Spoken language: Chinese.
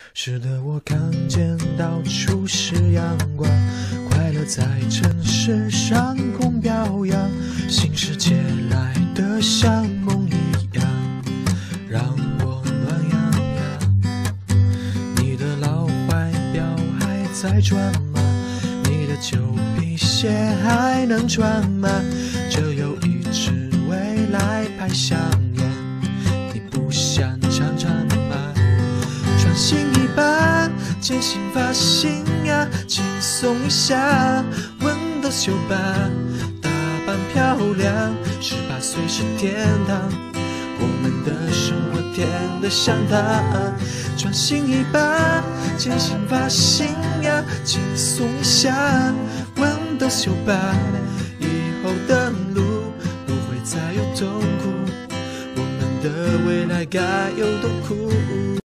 是的，我看见到处是阳光，快乐在城市上空飘扬，新世界来得像梦一样，让我暖洋洋。你的老怀表还在转吗？你的旧皮鞋还能穿吗？这有一支未来牌香烟，你不想尝尝吗？穿新衣吧剪新发型呀，轻松一下，闻到秀吧，打扮漂亮，18岁是天堂，我们的生活甜得像糖。穿新衣吧剪新发型呀，轻松一下，闻到秀吧，以后的路不会再有痛苦，我们的未来该有多酷。